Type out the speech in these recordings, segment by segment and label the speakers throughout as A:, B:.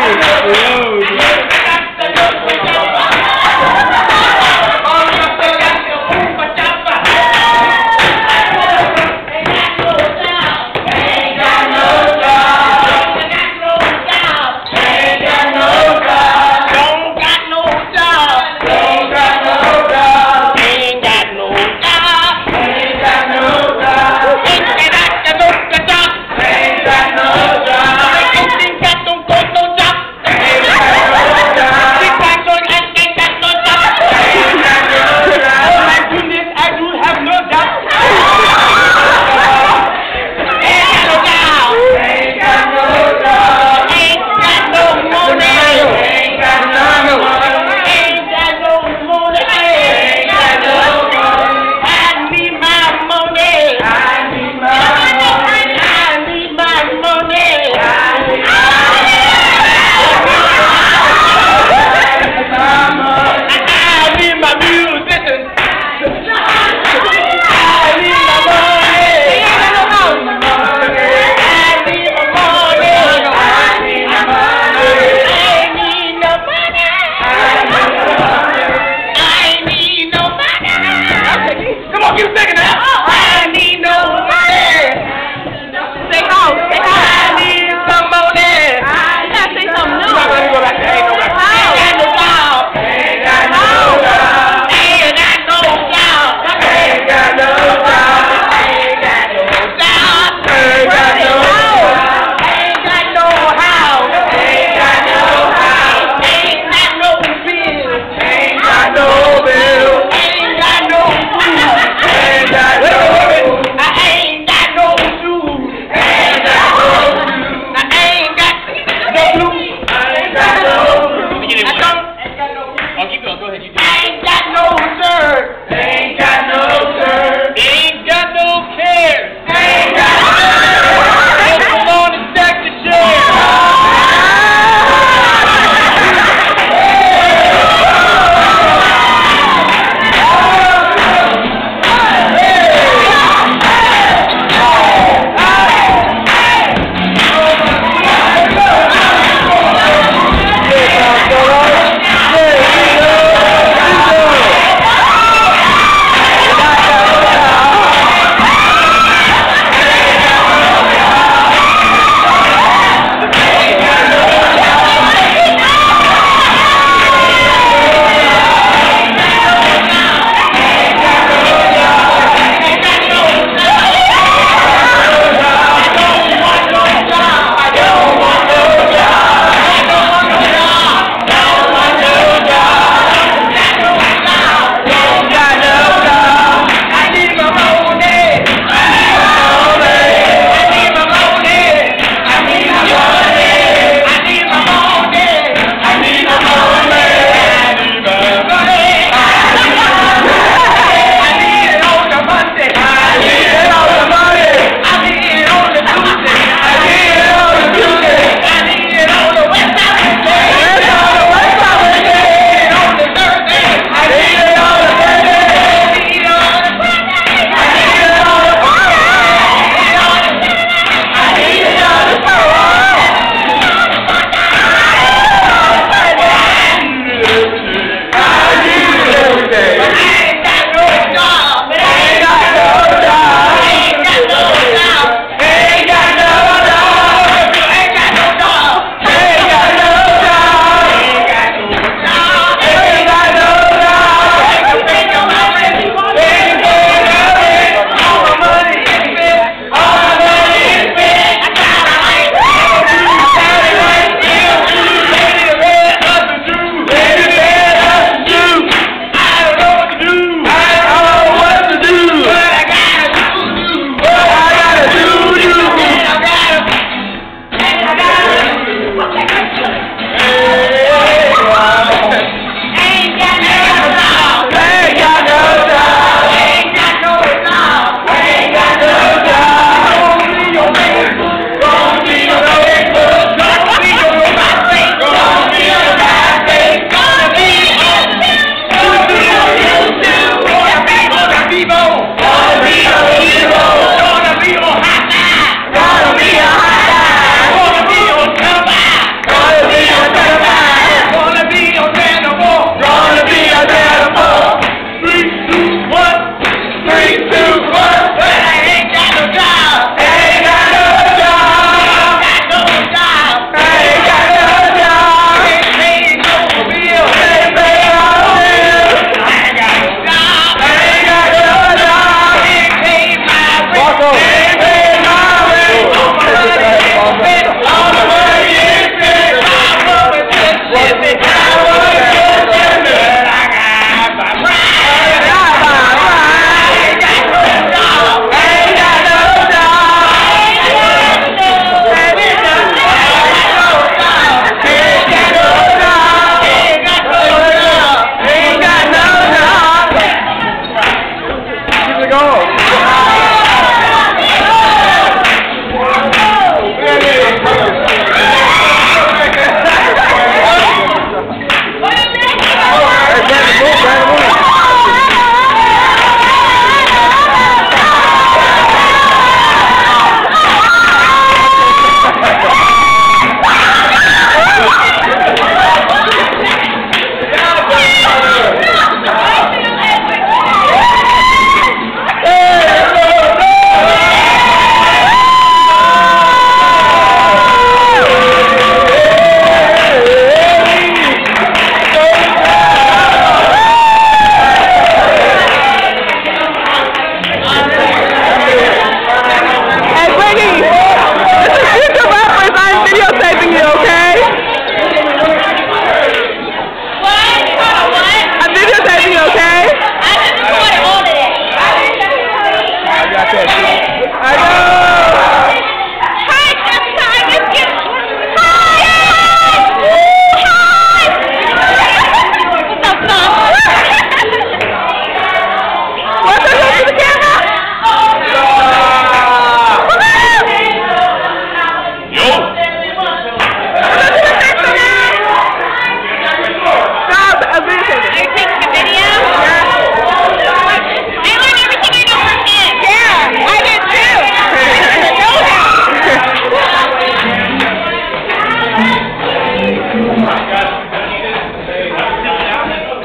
A: Ain't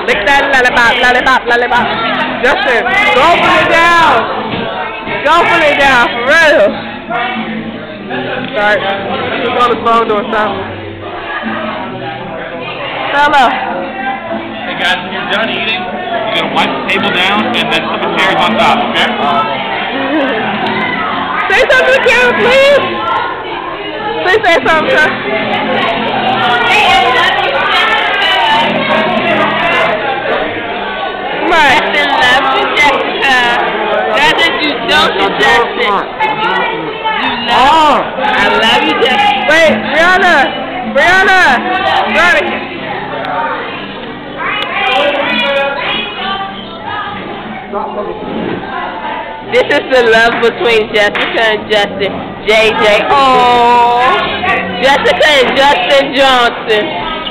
A: Lick that lollipop, lollipop, lollipop. Justin, go for it down. Go for it down, for real. Sorry, he was on his phone doing something. Hello.
B: Hey guys, when you're done eating, you're going to wipe the table down and then put the chairs on top, okay?
A: Say something to the camera, please. Please say something, sir. Right.
C: Justin loves you, Jessica. Rather you don't you, Justin. I love you, Justin.
A: Wait, Brianna.
C: This is the love between Jessica and Justin. JJ. Oh, Jessica and Justin Johnson.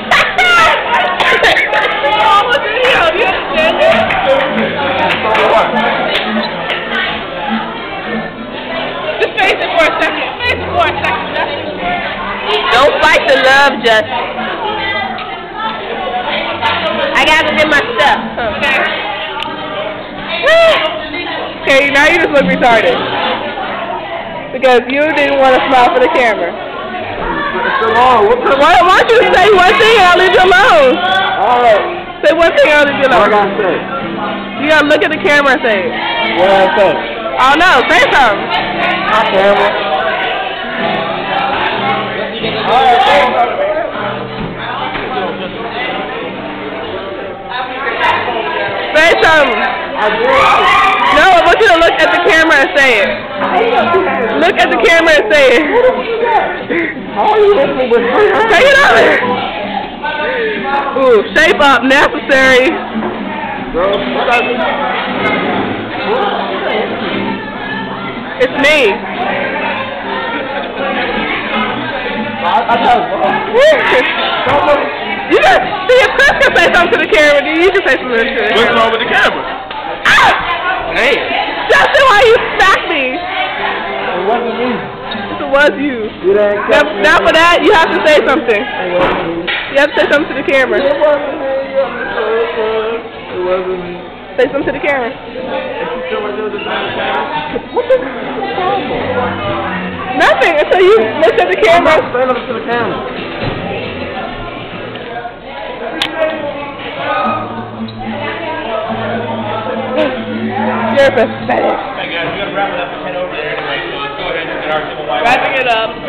A: Just face it for a second. Face it for a second, Justin.
C: Don't fight the love, Justin. I got it in my stuff.
A: Okay, now you just look retarded. Because you didn't want to smile for the camera. Why don't you say one thing and I'll leave you alone?
D: Alright.
A: Say one thing and I'll leave you alone.
D: What I gotta say?
A: You gotta look at the camera and say it.
D: What I say?
A: Oh no, say something.
D: Hi, camera. Alright, say something.
A: Say something. No, I want you to look at the camera and say it. Look at the camera and say it.
D: How are you listening with me?
A: Take it out. Ooh, shape up, necessary. It's me. You just see if Chris can say something to the camera, then you can say something to the camera.
B: What's wrong with the camera?
A: Ah!
B: Hey.
A: Justin, why you smacked me?
D: It wasn't me.
A: It was you. Now for that, you have to say something. You have to say something to the camera.
D: It wasn't me. It wasn't me.
A: Say something to the camera.
D: What the problem?
A: Nothing until you look at the camera.
D: Stand up to the camera.
A: You're pathetic.
B: Hey guys, we got to wrap it up and head over there anyway, so let's go ahead and get our civil life.
A: Wrapping it up.